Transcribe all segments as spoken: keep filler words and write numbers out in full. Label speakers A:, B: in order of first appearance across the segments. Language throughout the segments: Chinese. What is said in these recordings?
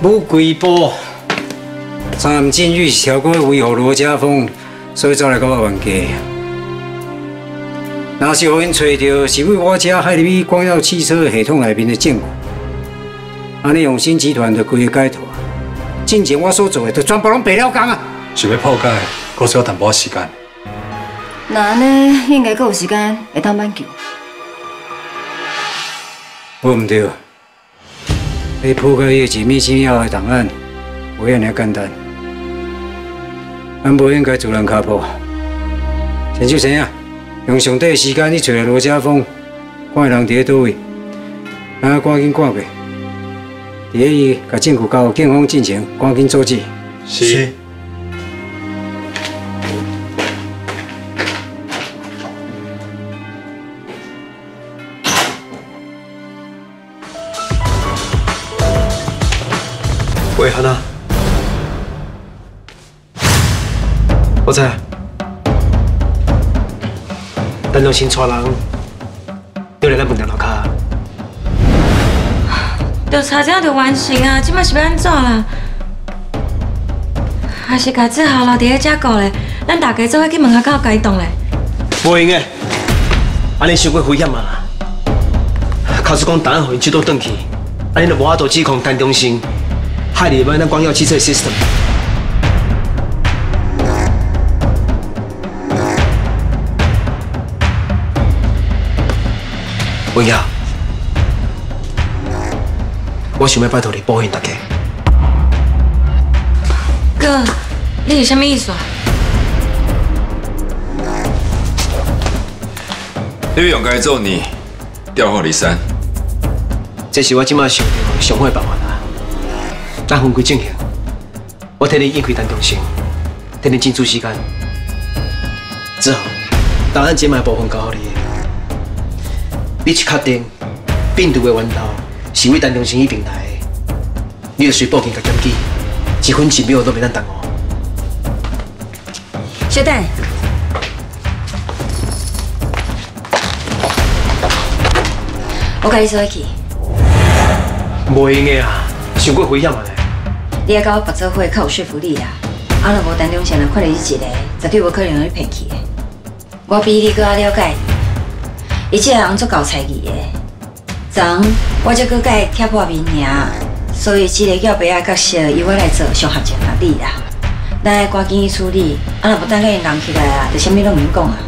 A: 武贵部参进狱超过维护罗家峰，所以才来甲我冤家。若是互因找到是为我遮海入去光耀汽车系统内面的证据，安尼永兴集团就规个解脱。之前我所做的，就全部拢白了工啊！
B: 想要破解，阁需要淡薄仔时间。
C: 那安尼应该阁有时间会当挽救。
A: 无毋对，要破解迄一米之妙的档案，无遐尔简单。咱无应该自人脚步。陈秀生啊，用上短的时间去找罗家峰，看人伫咧倒位，咱赶紧赶过。伫咧伊甲证据交警方进前，赶紧阻止。
B: 是。
D: 喂，汉娜，我知。陈良新带人丢来咱门店楼骹。
E: 调查这样就完成啊！即摆是要安怎啦？还是家志豪留伫咧遮顾咧？咱大家做伙去门口口解冻咧。
D: 无用诶，安尼伤过危险啊！卡叔讲答案互因接倒转去，安尼就无法度指控陈中信害入咱光耀汽车的 system。文耀，我想要拜托你保护大家。
E: 哥，你是啥物意思啊？
F: 你要用该做你调虎离山，
D: 这是我即马想到上好的办法啦。咱分开进行，我替你应开陈中信，替你争取时间。之后，档案解码部分交互你。你去确定病毒的源头是为陈中信迄边来的，你就随报警甲检举，一分一秒都袂当耽误。
C: 小等，我甲你做伙去。
D: 无用的啊，伤过危险啊咧。
C: 你要甲我合作伙，较有说服力啦。啊，若无陈中信来看到你一个，绝对无可能让你骗去的。我比你搁较了解你。伊这个人足够猜疑的，昨我才搁甲伊贴破面尔，所以这个叫白仔角色由我来做上合情合理啦。咱要赶紧去处理，啊若无等甲因人起来啊，就啥物拢唔免讲啊。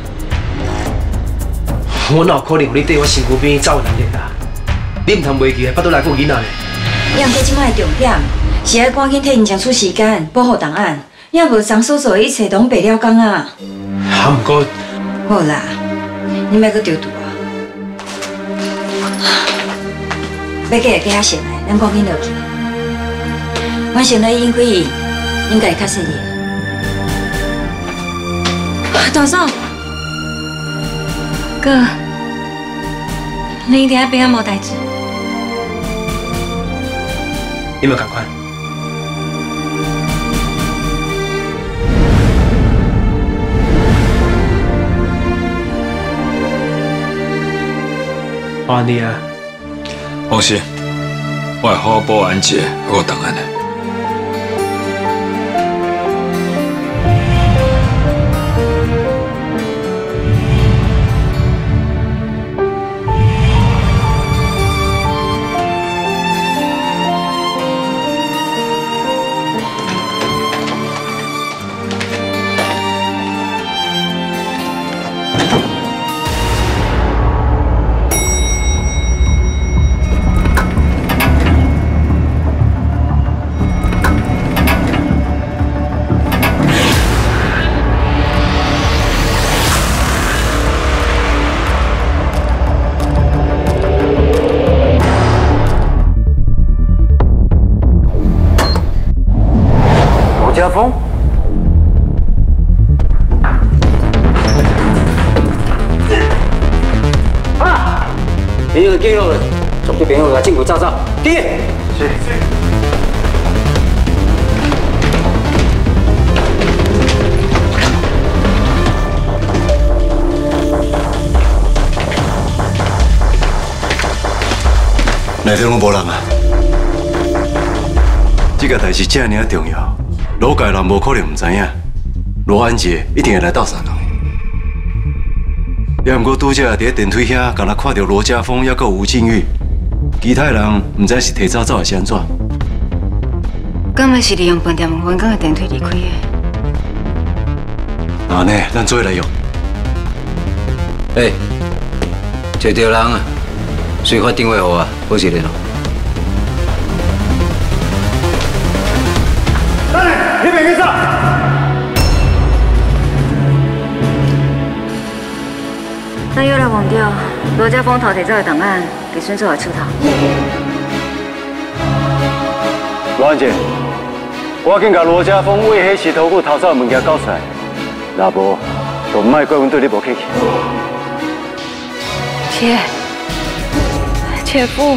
D: 我哪有可能让你对我身躯边走的能力啦？你唔通袂记，巴肚内还有囡仔呢。
C: 你毋过即摆的重点是要赶紧替因争取时间，保护档案，要无昨所做的一切拢白了工啊。
D: 啊，毋过
C: 好啦，你莫搁丢赌啊！要过来给遐先来，咱赶紧落去。我先来应开伊，应该会较顺利。
E: 大嫂，哥，你一定要平安无代志。
D: 你们赶快。阿妮啊，
F: 放心，我会好好保安杰和档案的。
A: 家峰，啊！你有记录了，从这边我把证据照照。第一，是。
B: 内底拢无人啊？
G: 这个代志这么重要，罗家人无可能唔知影。罗安杰一定会来斗相共。也毋过拄则伫电梯遐，敢若看到罗家峰，还有吴靖宇，其他人唔知是提早走还是安怎。
C: 敢若是利用饭店员工的电梯离开的。
G: 那呢，咱做来用。
A: 哎，找到人啊！随发电话给我，保持联络。
H: 来，你别去走。
C: 咱又来忘掉罗家峰偷摕走的档案，给孙少华出头。
G: 罗安杰，我紧甲罗家峰为迄石头骨偷走的物件交出来，若无，就莫怪阮对你无客气。
E: 姐，姐夫，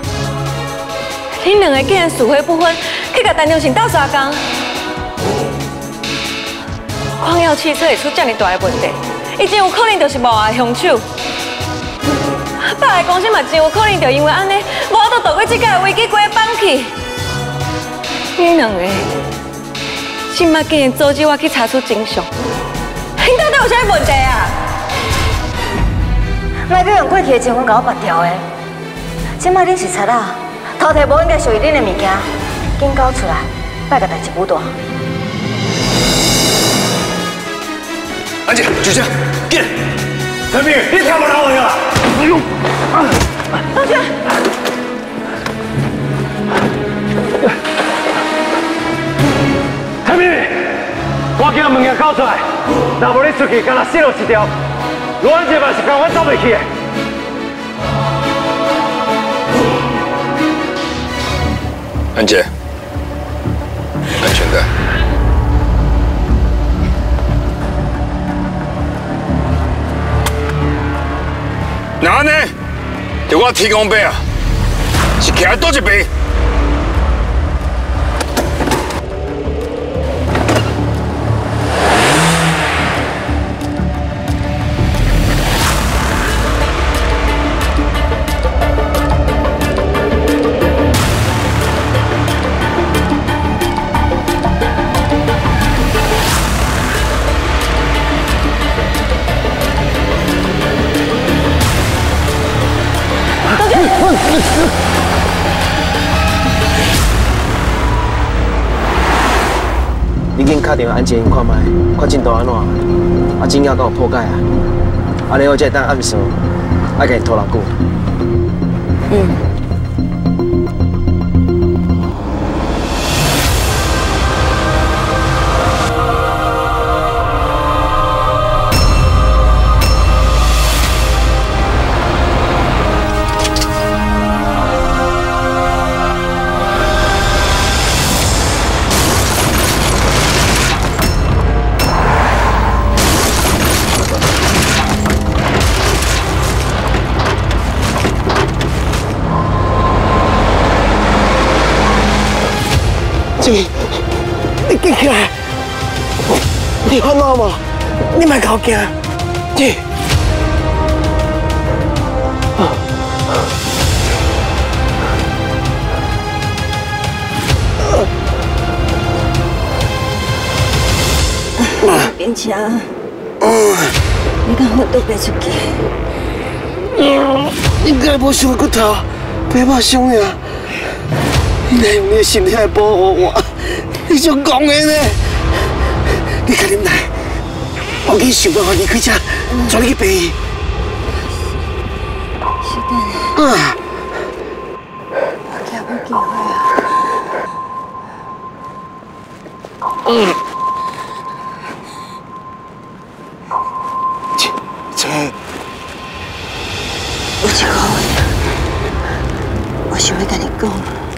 E: 恁两个竟然死灰不分，去甲陈忠信斗相共。광耀汽车会出这么大的问题，伊真有可能就是幕后凶手。百个公司嘛真有可能就因为安尼，无法度度过这届的危机，规个放弃。恁两个，今麦竟然阻止我去查出真相，恁到底有啥问题啊？
C: 莫再用过去的情况甲我拔掉的。即摆恁是贼仔，偷摕无应该属于恁的物件，紧交出来，别个代志不大。
G: 安姐，就这样，进来。
H: 陈明，你听我老话啊！哎呦！
E: 同学。
H: 陈明，我叫物件交出来，若无你出去，敢若死路一条。罗安杰嘛是跟我走袂去的。
F: 安姐，安全带。那呢？就我天公伯啊，是徛在倒一边？
D: 你紧打电话安杰因看卖，看进度安怎？啊，真正敢有破解啊？安尼我才会当暗算，爱甲因拖偌久。嗯。
I: 你你记起来，你烦恼无？你莫搞惊，姐。
C: 变强，你敢我都别出去？
I: 应该无伤骨头，别怕伤呀。你来用你的身体来保护我，你想讲的呢？你赶紧来，我去想办法离开这，带你去病院。
C: 是的。
I: 啊！
C: 我惊无机会啊。
I: 嗯。切切，
C: 有一句话，我想要跟你讲。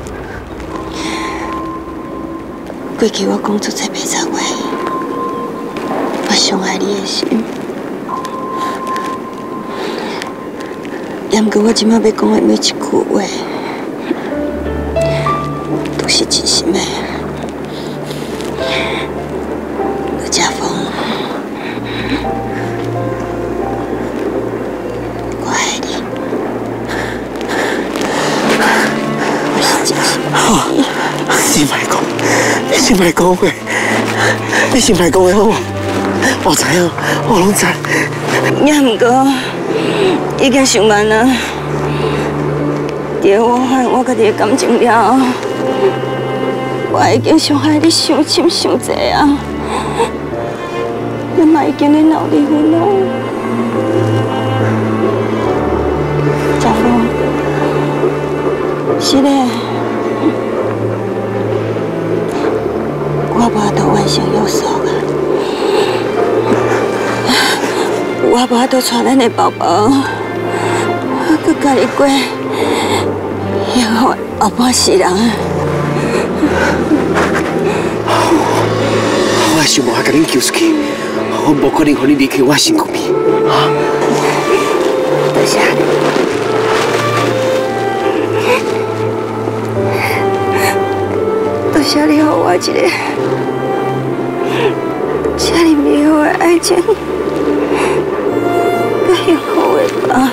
C: 过去我讲出这袂实话，我伤害你的心。也毋过我即摆要讲的每一句话，都是真心的。罗家峰，我爱你，我是真心爱你。
I: 是莫讲，你是莫讲话，你是莫讲话好无？我知影，我拢知。
J: 也毋过，已经上万了。在我还我家己的感情了后，我已经伤害你伤深伤济啊！你嘛已经咧闹离婚了。家父，是咧。 我无法度完成约束啊！我无法度带咱的宝宝，搁家己过以后后半世人。
I: 我想办法甲恁救出去，我无可能让你离开我身躯边。啊！
J: 多谢。 多谢你给我一个这么美好的爱情，跟幸福的吧。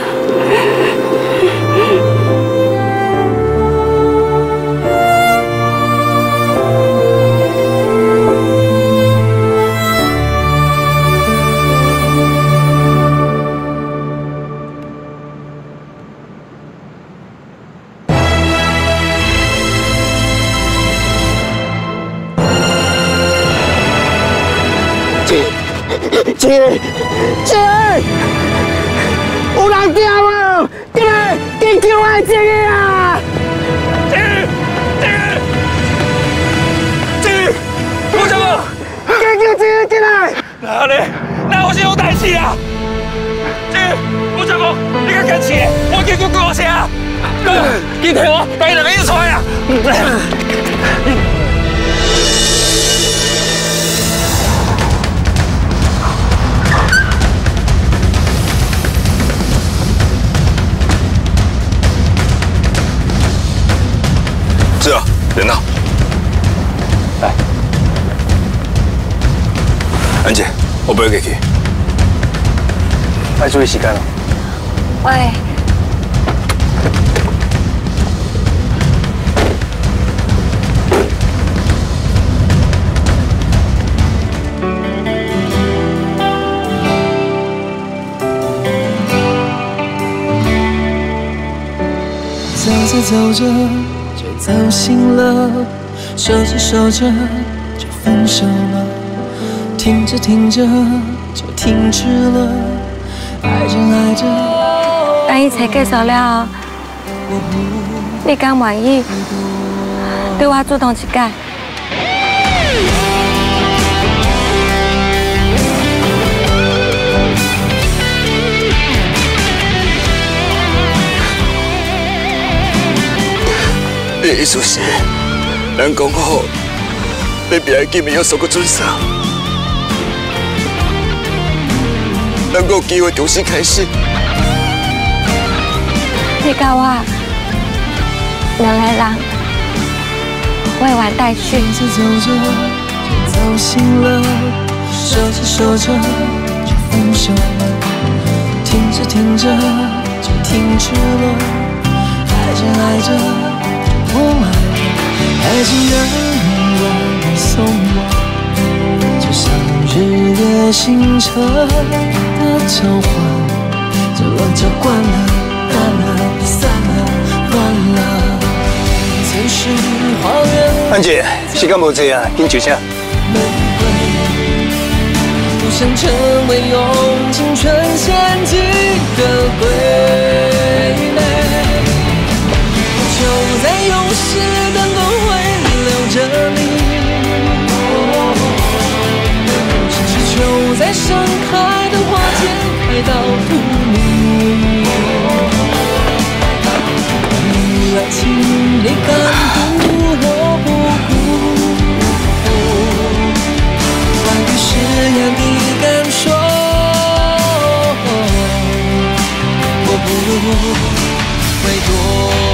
I: 姐，姐，有人惊无？进来，紧救我姐个啊！
F: 姐，姐，姐，我怎么？
I: 紧救姐进来！
F: 哪里？哪有这种代志啊？姐，我怎么？你个坚持，我叫佢过声啊！紧替我把伊两个引出来啊！ 是啊，人呢？来，安姐，我不要给去。
D: 要注意时间哦。
E: 喂。
K: 走着走着。 走心了，说着说着就分手了，听着听着就停止了，爱着爱着。
E: 等一切结束了后，你敢愿意对我主动一解？
F: 你的意思是，咱讲好，要别个见面要守个准绳，咱有机会重新开始。
E: 你甲我两个人未完待续。
K: 走着走着就走心了，说着说着就分手了，听着听着就停止了，爱着爱着。 我爱了，爱情远远地送我，就像日月星辰的交换，这轮车关了，淡了，散了，乱了，曾是花园。
D: 安姐，时间无济啊，紧就车。
K: 不想成为用青春献祭的傀儡。 就在永世的轮回留着你，只求在盛开的花间开到荼蘼。与爱情里感动我不顾，关于誓言的感受，我不会多。